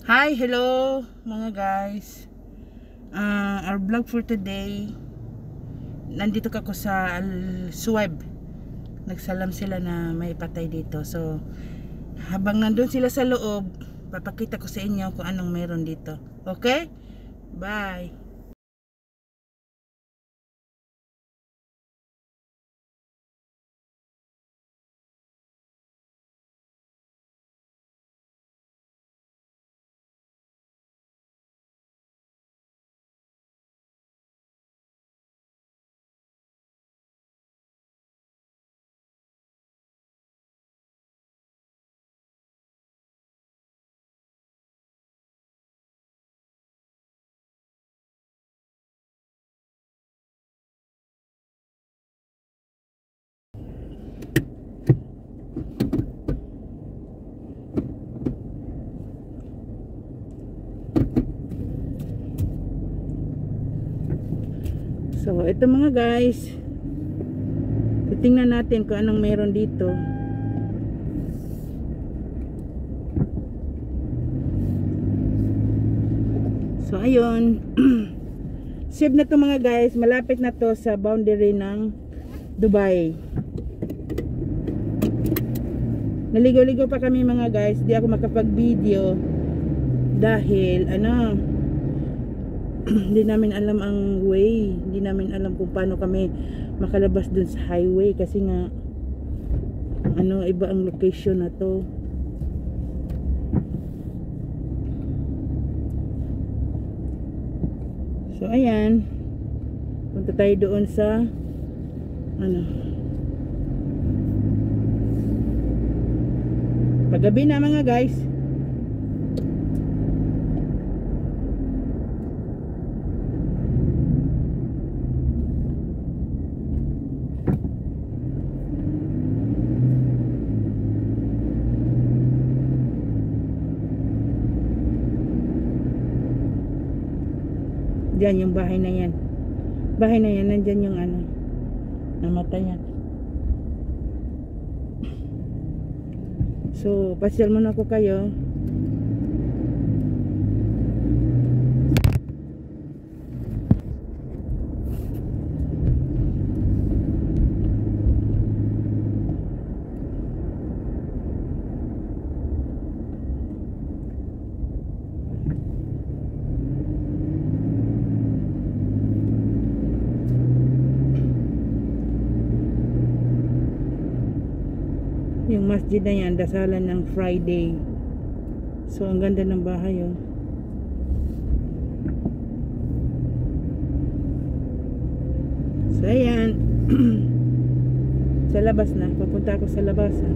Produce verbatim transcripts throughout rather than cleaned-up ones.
Hi, hello mga guys. Uh, our vlog for today. Nandito ako sa Al-Suwaib. Nagsalam sila na may patay dito. So, habang nandun sila sa loob, papakita ko sa inyo kung anong meron dito. Okay? Bye. So, ito mga guys. Tingnan natin kung anong meron dito. So, ayun. Save na to mga guys. Malapit na to sa boundary ng Dubai. Naligaw-ligaw pa kami mga guys. Di ako makapag-video dahil ano hindi namin alam ang way. Hindi namin alam kung paano kami makalabas dun sa highway kasi nga ano, iba ang location na to. So ayan, punta tayo doon sa ano, paggabi na mga guys. Diyan yung bahay na yan. Bahay na yan, nandyan yung ano, namatay yan. So, pasyal muna ko kayo. Yung masjid na yan, dasalan ng Friday. So, ang ganda ng bahay, oh. So, ayan. Sa labas na. Papunta ako sa labas, ah.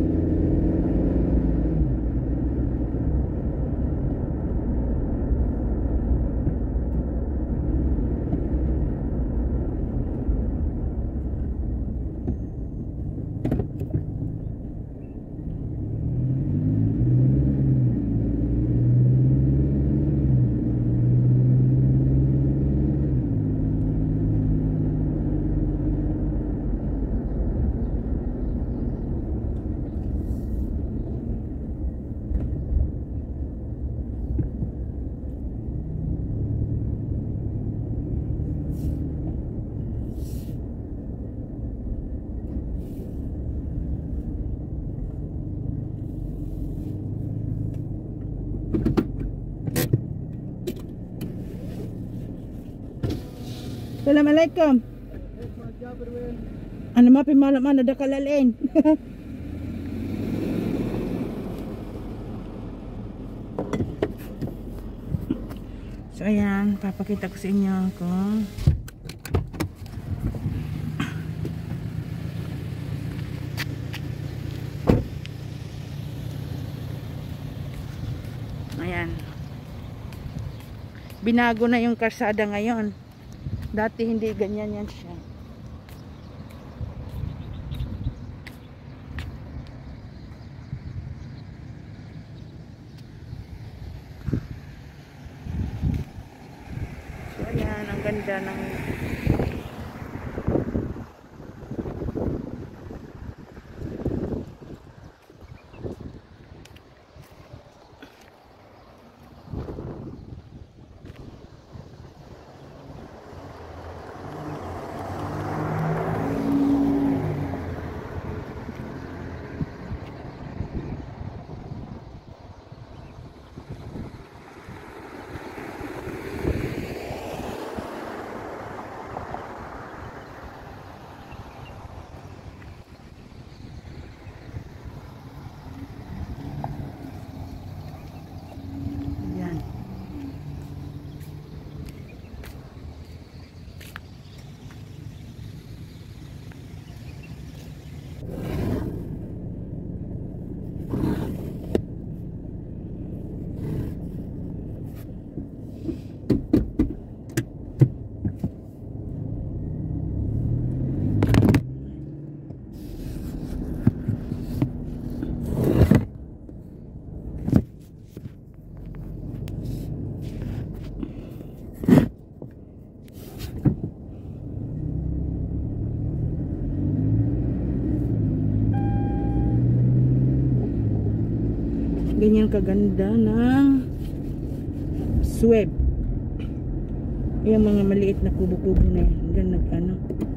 Assalamualaikum. Ano mapi malam mana dah kalalin. So ayan, papakita ko sa inyo kung ayan. Binago na yung karsada ngayon. Dati hindi ganyan yan siya. So ayan, ang ganda ng ganyan kaganda ng swab. Yung mga maliit na kubo-kubo na yan. Hanggang nag ano.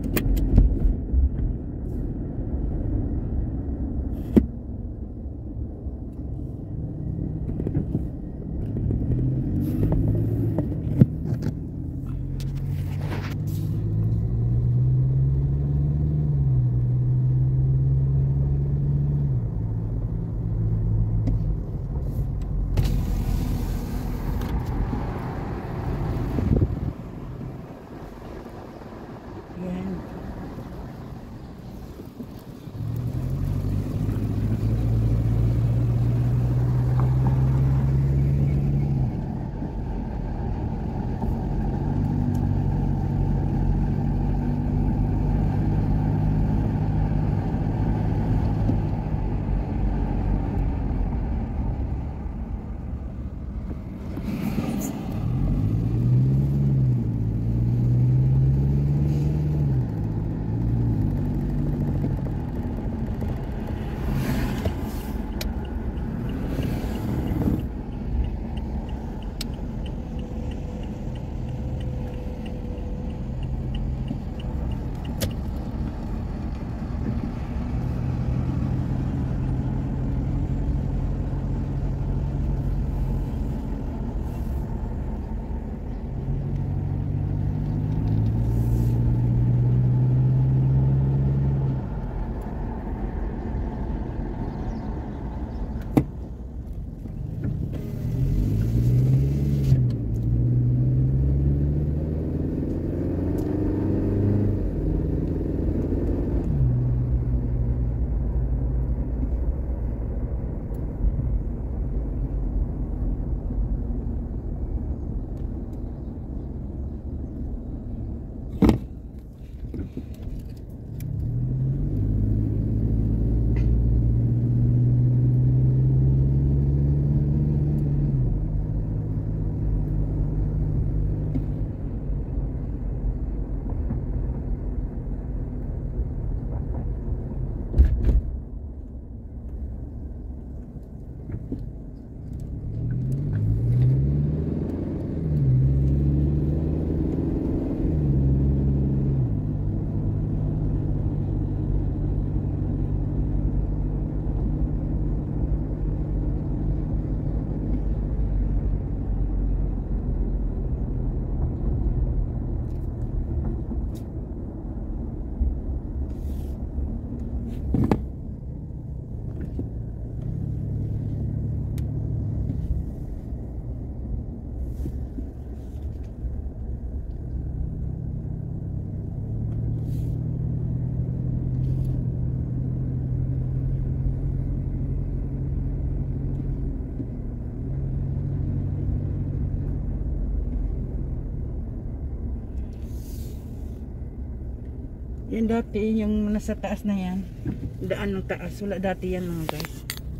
Yan dati, yung nasa taas na yan. Daan ng taas. Wala dati yan mga guys.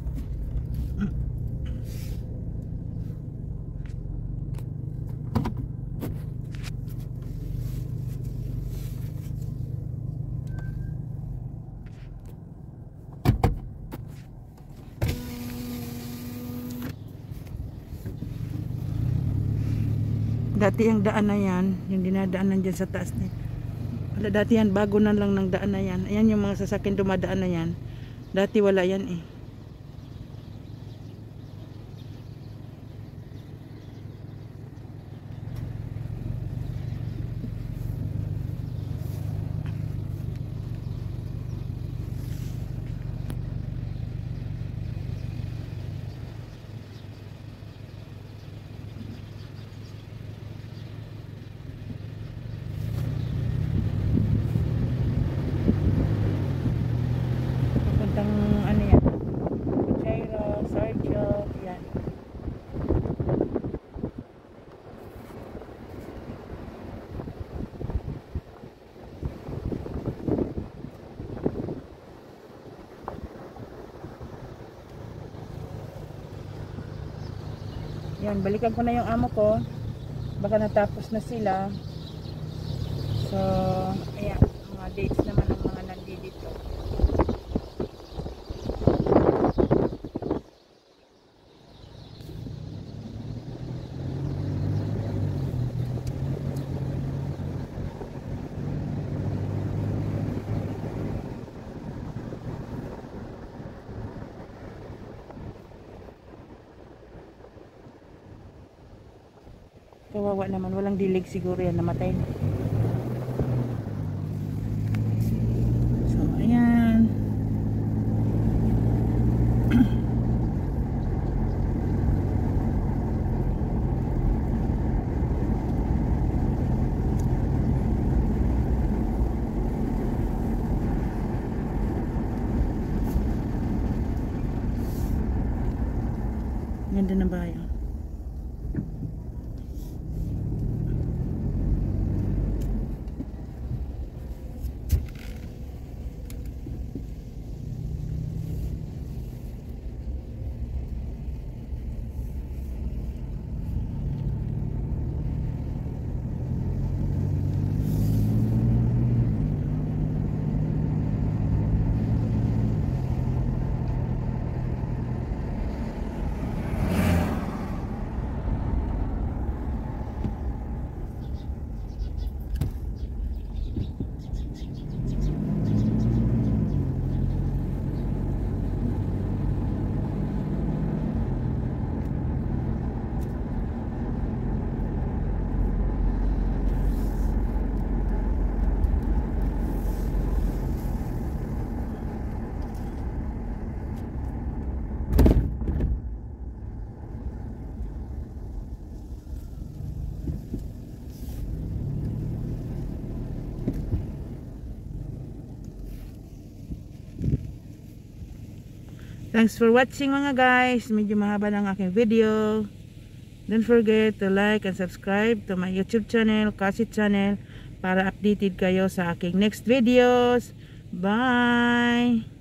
Dati yung daan na yan, yung dinadaanan dyan sa taas na yan. Wala dati yan, bago na lang ng daan na yan. Ayan yung mga sasakyan dumadaan na yan. Dati wala yan eh. Yan, balikan ko na yung amo ko. Baka natapos na sila. So, ayan, mga dates naman ng mga nandito. Kawawa naman, walang dilig siguro yan, namatay na. So, ayan. Ganda ng bahay. Oh. Thanks for watching mga guys. Medyo mahaba ng aking video. Don't forget to like and subscribe to my YouTube channel, Kasi Channel, para updated kayo sa aking next videos. Bye!